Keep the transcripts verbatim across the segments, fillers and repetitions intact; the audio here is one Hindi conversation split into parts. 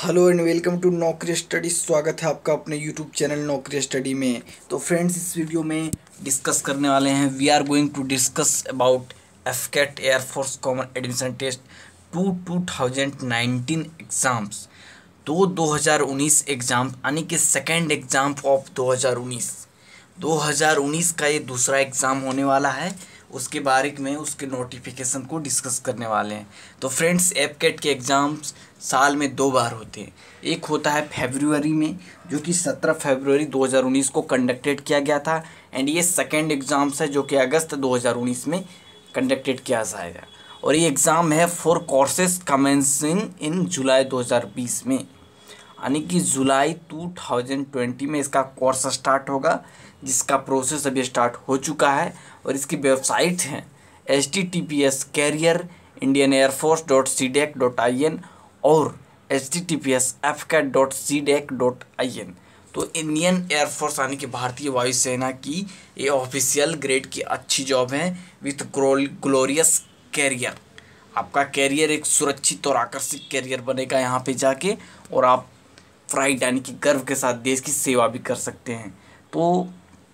Hello and welcome to Naukri study. स्वागत है आपका अपने यूट्यूब चैनल नौकरी स्टडी में। तो फ्रेंड्स, इस वीडियो में डिस्कस करने वाले हैं we are going to discuss about AFCAT Air Force common admission test two two thousand nineteen exams. तो दो हज़ार उन्नीस एग्ज़ाम यानी कि सेकेंड एग्ज़ाम ऑफ दो हज़ार उन्नीस दो हज़ार उन्नीस का ये दूसरा एग्ज़ाम होने वाला है। उसके बारे में उसके नोटिफिकेशन को डिस्कस करने वाले हैं। तो फ्रेंड्स, एफकेट के एग्ज़ाम्स साल में दो बार होते हैं। एक होता है फरवरी में, जो कि सत्रह फरवरी दो हज़ार उन्नीस को कंडक्टेड किया गया था, एंड ये सेकेंड एग्ज़ाम्स है जो कि अगस्त दो हज़ार उन्नीस में कंडक्टेड किया जाएगा। और ये एग्ज़ाम है फॉर कोर्सेज कमेंसिंग इन जुलाई दो हज़ार बीस में, यानी कि जुलाई दो हज़ार बीस में इसका कोर्स स्टार्ट होगा, जिसका प्रोसेस अभी स्टार्ट हो चुका है। और इसकी वेबसाइट है H T T P S career Indian Air Force dot C DAC dot I N और H T T P S AF CAT dot C DAC dot I N. तो इंडियन एयरफोर्स यानी कि भारतीय वायुसेना की ये ऑफिशियल ग्रेड की अच्छी जॉब है विथ ग्लोरियस कैरियर। आपका कैरियर एक सुरक्षित और आकर्षक कैरियर बनेगा यहाँ पे जाके, और आप प्राइड यानी कि गर्व के साथ देश की सेवा भी कर सकते हैं। तो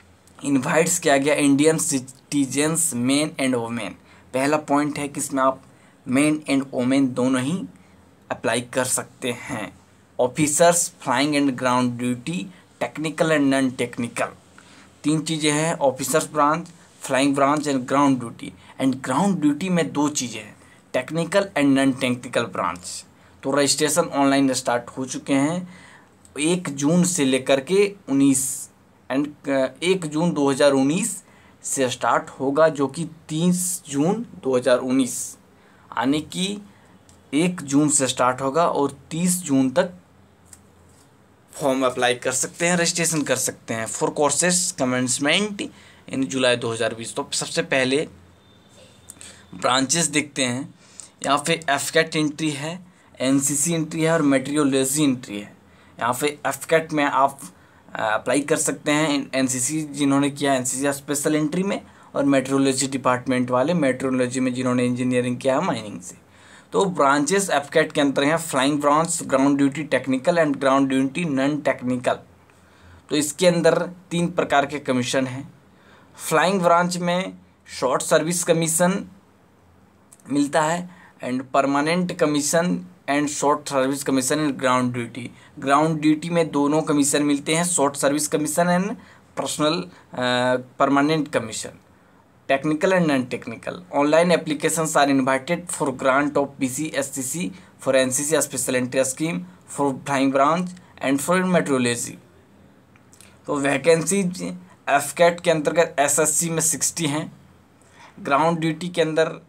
इनवाइट्स किया गया Indian citizens men and women. पहला पॉइंट है कि इसमें आप मेन एंड वोमेन दोनों ही अप्लाई कर सकते हैं। Officers flying and ground duty, technical and non technical, तीन चीज़ें हैं। Officers branch, flying branch and ground duty. And ground duty में दो चीज़ें हैं, technical and non technical branch. तो रजिस्ट्रेशन ऑनलाइन स्टार्ट हो चुके हैं एक जून से लेकर के उन्नीस एंड एक जून दो हज़ार उन्नीस से स्टार्ट होगा, जो कि तीस जून दो हज़ार उन्नीस यानी कि एक जून से स्टार्ट होगा और तीस जून तक फॉर्म अप्लाई कर सकते हैं, रजिस्ट्रेशन कर सकते हैं फॉर कोर्सेस कमेंसमेंट इन जुलाई दो हज़ार बीस। तो सबसे पहले ब्रांचेस देखते हैं। यहाँ पे एफकेट एंट्री है, एनसीसी एंट्री है और मेट्रोलॉजी एंट्री है। यहाँ पे एफकेट में आप अप्लाई कर सकते हैं, एनसीसी जिन्होंने किया एनसीसी स्पेशल एंट्री में, और मेट्रोलॉजी डिपार्टमेंट वाले मेट्रोलॉजी में जिन्होंने इंजीनियरिंग किया है माइनिंग से। तो ब्रांचेस एफकेट के अंतर हैं flying branch, ground duty technical and ground duty non technical. तो इसके अंदर तीन प्रकार के कमीशन हैं। फ्लाइंग ब्रांच में शॉर्ट सर्विस कमीशन मिलता है, and permanent commission and short service commission in ground duty. Ground duty में दोनों कमीशन मिलते हैं, short service commission and personal permanent commission. Technical and non technical online applications are invited for grant of P C S T C for N C C special entry scheme for flying branch and for meteorology. तो वैकेंसी एफकेट के अंतर्गत एस एस सी में सिक्सटी हैं, ग्राउंड ड्यूटी के अंदर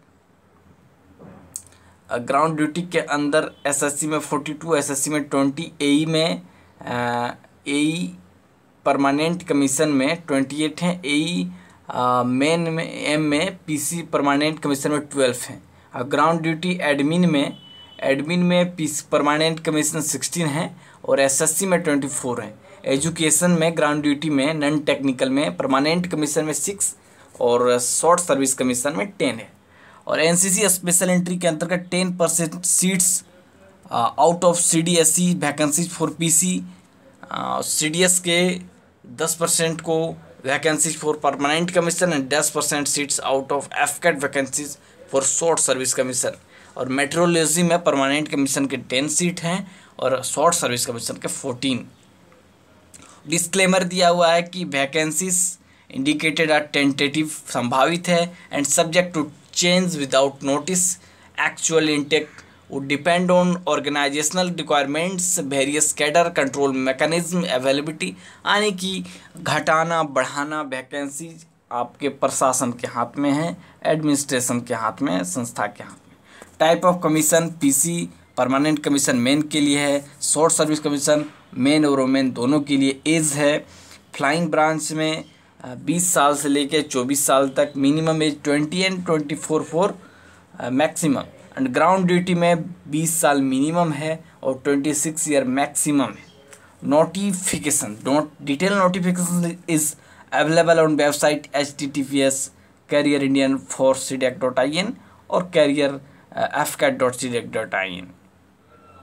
ग्राउंड ड्यूटी के अंदर एसएससी में बयालीस, एसएससी में बीस, एई में एई परमानेंट कमीशन में अट्ठाईस हैं, एई मेन में एम में पीसी परमानेंट कमीशन में बारह हैं। ग्राउंड ड्यूटी एडमिन में एडमिन में पीसी परमानेंट कमीशन सोलह हैं और एसएससी में चौबीस हैं। एजुकेशन में ग्राउंड ड्यूटी में नॉन टेक्निकल में परमानेंट कमीशन में सिक्स और शॉर्ट सर्विस कमीशन में टेन है। और एनसीसी स्पेशल एंट्री के अंतर्गत ten percent seats out of CDSC vacancies for PC, CDS के दस परसेंट को vacancies for permanent commission and दस percent seats out of AFCAT vacancies for short service commission. और मेट्रोलॉजी में परमानेंट कमीशन के टेन सीट हैं और शॉर्ट सर्विस कमीशन के फोर्टीन। डिस्क्लेमर दिया हुआ है कि वैकेंसीज इंडिकेटेड आर टेंटेटिव, संभावित है, and subject to change without notice. Actual intake would depend on organizational requirements, various cadre control mechanism availability। यानी कि घटाना बढ़ाना वैकेंसी आपके प्रशासन के हाथ में है, एडमिनिस्ट्रेशन के हाथ में, संस्था के हाथ में। Type of commission PC permanent commission men के लिए है, शॉर्ट सर्विस कमीशन मेन और वोमेन दोनों के लिए। एज है फ्लाइंग ब्रांच में बीस साल से लेकर चौबीस साल तक, minimum age twenty and twenty four for maximum. And ground duty में बीस साल मिनिमम है और छब्बीस ईयर मैक्सिमम है। Notification note detail notification is available on website H T T P S career Indian for C DAC dot I N और career F CAT dot C DAC dot I N.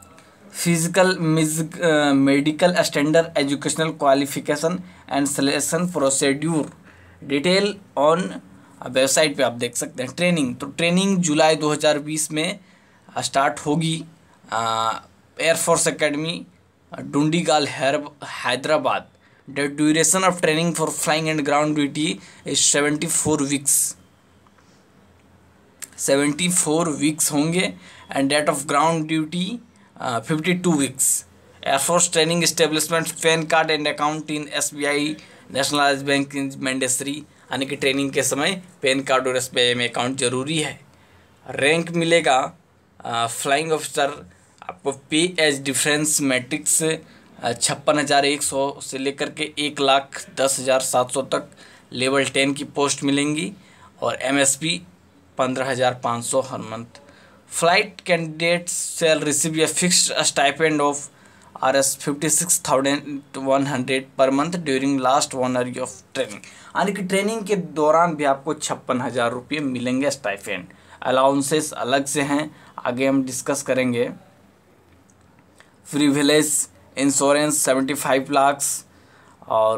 Physical medical standard educational qualification and selection procedure detail on website पे आप देख सकते हैं। ट्रेनिंग, तो ट्रेनिंग जुलाई दो हज़ार बीस में स्टार्ट होगी। Air force academy Dundigal Hyderabad. The duration of training for flying and ground duty is seventy four weeks seventy four weeks होंगे and date of ground duty fifty two weeks. Air force training establishment PAN card and account in S B I nationalise bank is mandatory, यानी कि ट्रेनिंग के समय पैन कार्ड और एस बी आई में अकाउंट जरूरी है। रैंक मिलेगा फ्लाइंग ऑफिसर आपको पे एज डिफरेंस मैट्रिक्स छप्पन हज़ार एक सौ से लेकर के एक लाख दस हज़ार सात सौ तक लेवल टेन की पोस्ट मिलेंगी और एम एस पी पंद्रह हज़ार पाँच सौ हर month. Flight candidates shall receive a fixed stipend of R S fifty six thousand one hundred per month during last one year of training, यानी कि ट्रेनिंग के दौरान भी आपको छप्पन हज़ार रुपये मिलेंगे स्टाइपेंड। अलाउंसेस अलग से हैं, आगे हम डिस्कस करेंगे। Privilege insurance seventy five lakhs और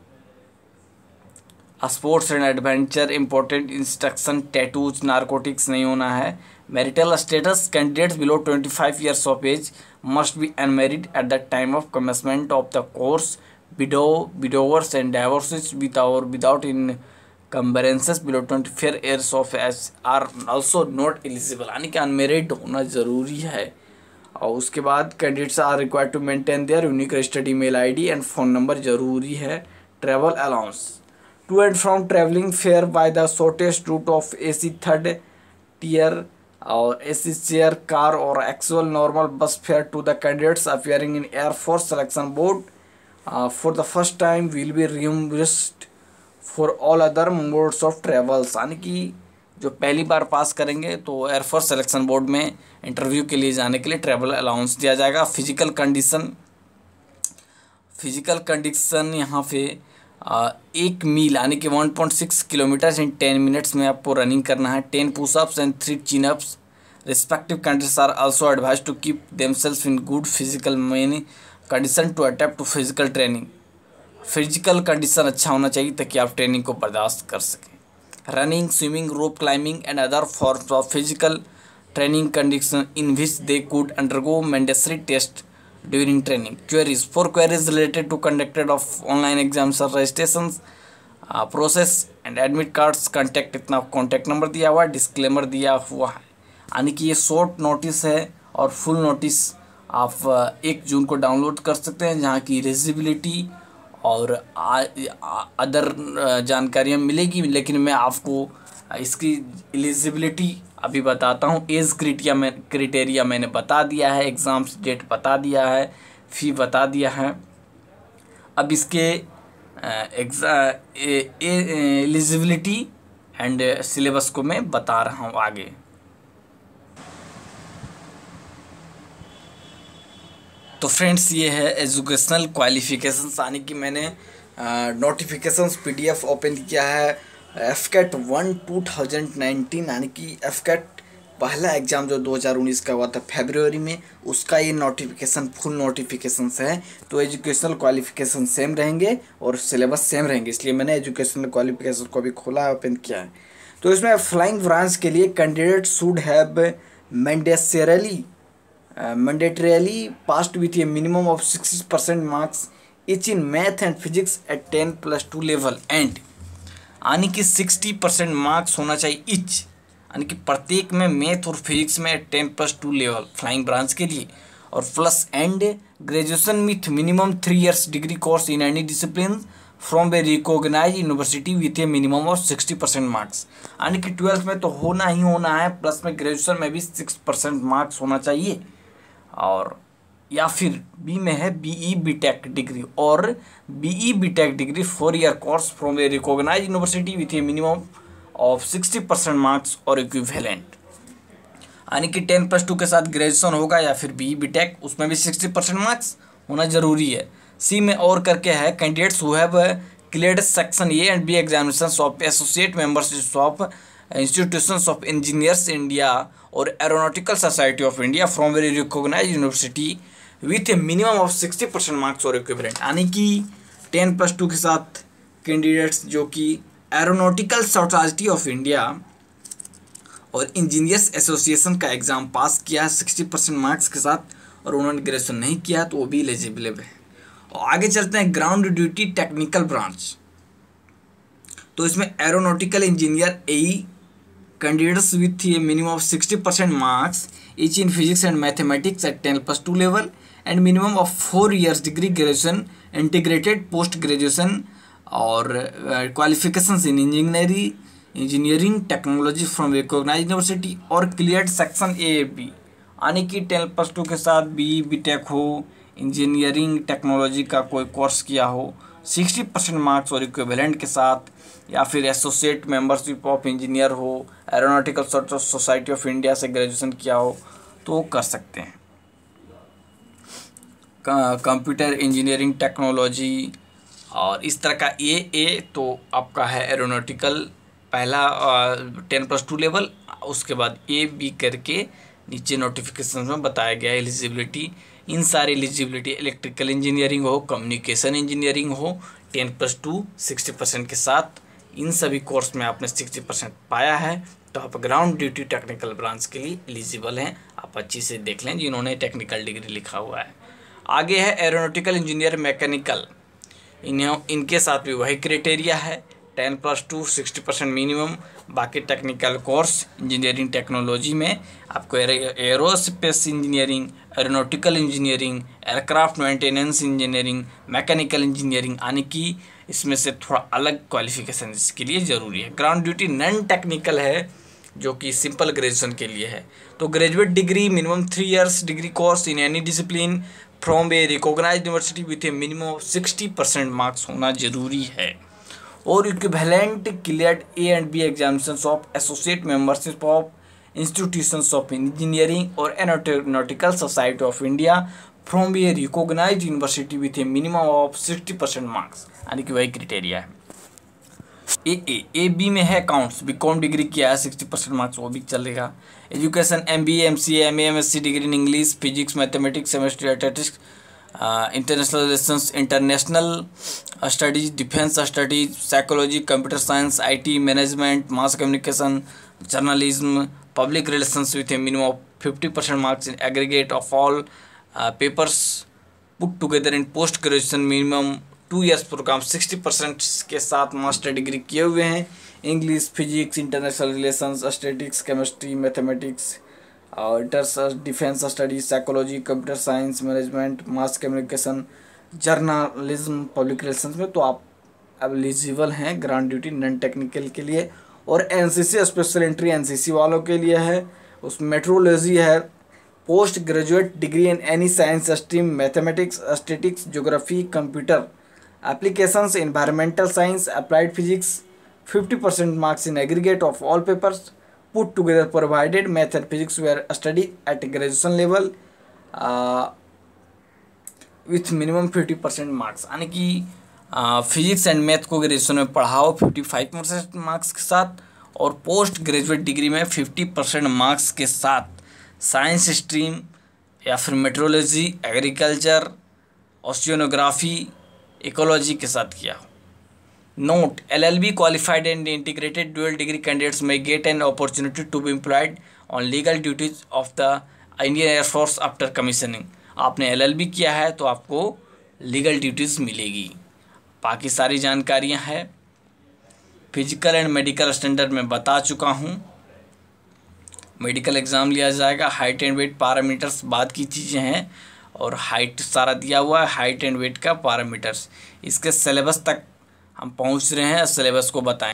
sports and adventure important instruction tattoos narcotics नहीं होना है। Marital status candidates below twenty five years of age must be unmarried at the time of commencement of the course. Widow widowers and divorcees with और without encumbrances below twenty four years of age are also not eligible, यानी कि अनमेरिड होना जरूरी है। और उसके बाद candidates are required to maintain their unique registered email ID and phone number जरूरी है। Travel allowance to and from travelling fare by the shortest route of AC third tier और एसी चेयर कार और actual normal bus fare to the candidates appearing in air force selection board for the first time will be reimbursed for all other modes of travels, यानी कि जो पहली बार पास करेंगे तो एयरफोर्स सिलेक्शन बोर्ड में इंटरव्यू के लिए जाने के लिए ट्रैवल अलाउंस दिया जाएगा। फिजिकल कंडीशन फिजिकल कंडीशन यहाँ पे आ, एक मील यानी कि one point six kilometre in ten minutes में आपको रनिंग करना है। Ten pushups and three chin ups. Respective countries are also advise to keep themself in good physical many condition to adept to physical training. Physical condition अच्छा होना चाहिए ताकि आप ट्रेनिंग को बर्दाश्त कर सकें। Running, swimming, rope climbing and other forms of physical training condition in which they could undergo mandatory test during training. Queries for queries related to conducted of online exams or registrations uh, process and admit cards contact इतना कॉन्टैक्ट नंबर दिया हुआ है, डिस्क्लेमर दिया हुआ है, यानी कि ये शॉर्ट नोटिस है और फुल नोटिस आप एक जून को डाउनलोड कर सकते हैं, जहाँ की एलिजिबिलिटी और अदर जानकारियाँ मिलेगी। लेकिन मैं आपको इसकी एलिजिबिलिटी अभी बताता हूँ। एज क्रिटिया में क्रिटेरिया मैंने बता दिया है, एग्ज़ाम्स डेट बता दिया है, फ़ी बता दिया है। अब इसके एलिजिबिलिटी एंड सिलेबस को मैं बता रहा हूँ आगे। तो फ्रेंड्स, ये है एजुकेशनल क्वालिफिकेशंस, यानी कि मैंने नोटिफिकेशंस पीडीएफ ओपन किया है। F CAT one two thousand nineteen, यानी कि एफ कैट पहला एग्ज़ाम जो दो हज़ार उन्नीस का हुआ था फरवरी में, उसका ये नोटिफिकेशन फुल नोटिफिकेशंस है। तो एजुकेशनल क्वालिफिकेशन सेम रहेंगे और सिलेबस सेम रहेंगे, इसलिए मैंने एजुकेशनल क्वालिफिकेशन को भी खोला है, ओपन किया है। तो इसमें फ्लाइंग ब्रांच के लिए candidate should have mandatorily mandatorily passed with a minimum of sixty percent marks each in math and physics at ten plus two level and, यानी कि सिक्सटी परसेंट मार्क्स होना चाहिए इच, यानी कि प्रत्येक में मैथ और फिजिक्स में ten plus two level flying branch के लिए, और plus and graduation with minimum three years degree course in any discipline from a recognise university with a minimum of sixty percent marks, यानी कि ट्वेल्थ में तो होना ही होना है, प्लस में ग्रेजुएशन में भी सिक्स परसेंट मार्क्स होना चाहिए। और या फिर बी में है बीई बीटेक डिग्री और BE BTech degree four year course from a recognise university with a minimum of sixty percent marks और इक्विवेलेंट, यानी कि टेन प्लस टू के साथ ग्रेजुएशन होगा या फिर बीई बीटेक, उसमें भी सिक्सटी परसेंट मार्क्स होना जरूरी है। सी में और करके है candidates who have cleared section A and B examinations of associate membership of institutions of engineers India और aeronautical society of India from very recognise university with a minimum of sixty percent marks और इक्विवेलेंट, यानी कि टेन प्लस टू के साथ कैंडिडेट्स जो कि एरोनॉटिकल सोसाइटी ऑफ इंडिया और इंजीनियर्स एसोसिएशन का एग्ज़ाम पास किया है सिक्सटी परसेंट मार्क्स के साथ और उन्होंने ग्रेजुएशन नहीं किया तो वो भी एलिजिबल है। और आगे चलते हैं ग्राउंड ड्यूटी टेक्निकल ब्रांच। तो इसमें aeronautical engineer AE candidates with a minimum of sixty percent marks each in physics and mathematics at ten plus two level and minimum of four years degree graduation integrated post graduation और qualifications in engineering engineering technology from recognized university और cleared section A B, यानी कि टेन प्लस टू के साथ बी बी टेक हो, इंजीनियरिंग टेक्नोलॉजी का कोई कोर्स किया हो सिक्सटी परसेंट मार्क्स और इक्विवेलेंट के साथ, या फिर एसोसिएट मेंबरशिप ऑफ इंजीनियर हो, एरोनॉटिकल सोसाइटी ऑफ इंडिया से ग्रेजुएशन किया हो तो कर सकते हैं। कंप्यूटर इंजीनियरिंग टेक्नोलॉजी और इस तरह का ए ए तो आपका है एरोनॉटिकल पहला टेन प्लस टू लेवल, उसके बाद ए बी करके नीचे नोटिफिकेशन में बताया गया एलिजिबिलिटी। इन सारी एलिजिबिलिटी इलेक्ट्रिकल इंजीनियरिंग हो, कम्युनिकेशन इंजीनियरिंग हो, ten plus two sixty percent के साथ इन सभी कोर्स में आपने सिक्सटी परसेंट पाया है तो आप ग्राउंड ड्यूटी टेक्निकल ब्रांच के लिए एलिजिबल हैं। आप अच्छी से देख लें जिन्होंने टेक्निकल डिग्री लिखा हुआ है। आगे है एरोनॉटिकल इंजीनियर मैकेनिकल, इन्हें इनके साथ भी वही क्राइटेरिया है, ten plus two sixty percent minimum. बाकी टेक्निकल कोर्स इंजीनियरिंग टेक्नोलॉजी में आपको aerospace engineering, aeronautical engineering, aircraft maintenance engineering, mechanical engineering, यानी कि इसमें से थोड़ा अलग क्वालिफिकेशन इसके लिए ज़रूरी है। ग्राउंड ड्यूटी नॉन टेक्निकल है जो कि सिंपल ग्रेजुएशन के लिए है। तो graduate degree minimum three years degree course in any discipline from a recognised university with a minimum of sixty percent marks होना जरूरी है। और equivalent cleared A and B examinations of associate membership of institutions of engineering और aeronautical society of India from a recognised university with a minimum of sixty percent marks, यानी कि वही क्राइटेरिया है। ए ए ए बी में है अकाउंट्स, बी कॉम डिग्री किया है सिक्सटी परसेंट मार्क्स वो भी चलेगा। Education M B A M C A M A M S C degree in English, physics, mathematics, chemistry, statistics, international relations, international studies, defence studies, psychology, computer science, I T, management, mass communication, journalism, public relations with a minimum of fifty percent marks in aggregate of all papers put together in post graduation minimum two years programme sixty percent के साथ मास्टर डिग्री किए हुए हैं। English, physics, international relations, statics, chemistry, mathematics और inter defence studies, psychology, computer science, management, mass communication, journalism, public relations में तो आप एलिजिबल हैं ग्राउंड ड्यूटी नॉन टेक्निकल के लिए। और एनसीसी स्पेशल एंट्री एनसीसी वालों के लिए है, उसमें मेट्रोलॉजी है, post graduate degree in any science stream, mathematics, statics, geography, computer applications, environmental science, applied physics, fifty percent marks in aggregate of all papers put together provided math and physics were studied at graduation level uh, with minimum fifty percent marks, यानी कि फिजिक्स एंड मैथ को ग्रेजुएशन में पढ़ाओ फिफ्टी फाइव परसेंट मार्क्स के साथ और पोस्ट ग्रेजुएट डिग्री में फिफ्टी परसेंट मार्क्स के साथ साइंस स्ट्रीम या फिर मेट्रोलॉजी, एग्रीकल्चर, ओशियोनोग्राफी, इकोलॉजी के साथ किया। Note, L L B qualified and integrated dual degree candidates may get an opportunity to be employed on legal duties of the Indian air force after commissioning. आपने एल एल बी किया है तो आपको लीगल ड्यूटीज़ मिलेगी। बाकी सारी जानकारियां हैं फिजिकल एंड मेडिकल स्टैंडर्ड में बता चुका हूं। मेडिकल एग्ज़ाम लिया जाएगा, हाइट एंड वेट पैरामीटर्स बाद की चीज़ें हैं और हाइट सारा दिया हुआ है, हाइट एंड वेट का पैरामीटर्स। इसके सिलेबस तक हम पहुंच रहे हैं, सिलेबस को बताएं।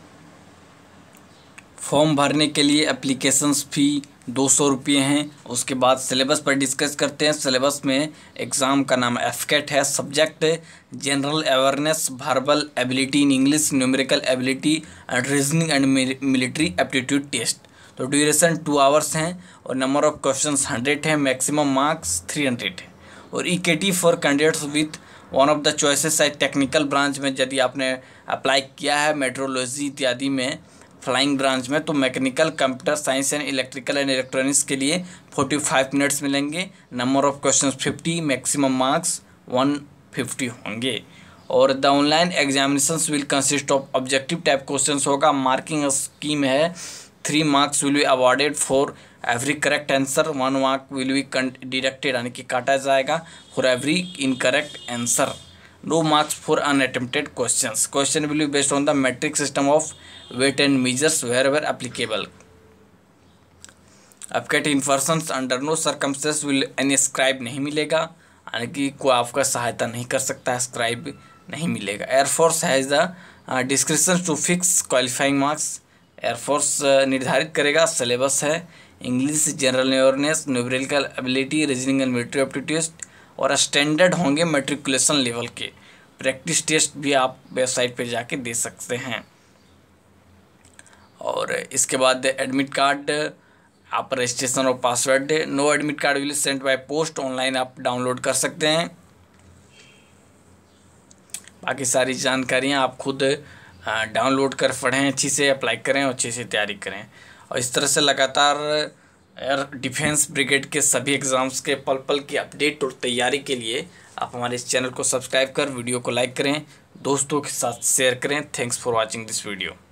फॉर्म भरने के लिए एप्लीकेशंस फ़ी दो सौ रुपये हैं। उसके बाद सिलेबस पर डिस्कस करते हैं। सिलेबस में एग्ज़ाम का नाम एफकेट है, subject general awareness, verbal ability in English, numerical ability and reasoning and military aptitude test. तो ड्यूरेशन टू आवर्स हैं और नंबर ऑफ क्वेश्चंस हंड्रेड है, मैक्सिमम मार्क्स थ्री हंड्रेड है। और EKT for candidates with one of the choices है टेक्निकल ब्रांच में। यदि आपने अप्लाई किया है मेट्रोलॉजी इत्यादि में फ्लाइंग ब्रांच में, तो mechanical, computer science and electrical and electronics के लिए फोर्टी फाइव मिनट्स मिलेंगे। Number of question fifty, maximum marks one fifty होंगे। और the online examinations will consist of objective type questions होगा। मार्किंग स्कीम है, three marks will be awarded for every correct answer, one mark will be deducted यानी कि काटा जाएगा for every incorrect answer, no marks for unattempted questions. Question will be based on the metric system of weight and measures wherever applicable. AFCAT information under no circumstances will any scribe नहीं मिलेगा, यानी कि कोई आपका सहायता नहीं कर सकता है, स्क्राइब नहीं मिलेगा। Air force has the description to fix qualifying marks, air force निर्धारित करेगा। सिलेबस है English, general awareness, numerical ability, reasoning and military aptitude, और स्टैंडर्ड होंगे मेट्रिकुलेशन लेवल के। प्रैक्टिस टेस्ट भी आप वेबसाइट पे जाके दे सकते हैं। और इसके बाद एडमिट कार्ड, आप रजिस्ट्रेशन और password, no admit card will send by post, online आप डाउनलोड कर सकते हैं। बाकी सारी जानकारियाँ आप खुद डाउनलोड कर पढ़ें, अच्छी से अप्लाई करें और अच्छी से तैयारी करें। और इस तरह से लगातार एयर डिफेंस ब्रिगेड के सभी एग्ज़ाम्स के पल पल की अपडेट और तैयारी के लिए आप हमारे इस चैनल को सब्सक्राइब कर वीडियो को लाइक करें, दोस्तों के साथ शेयर करें। Thanks for watching this video.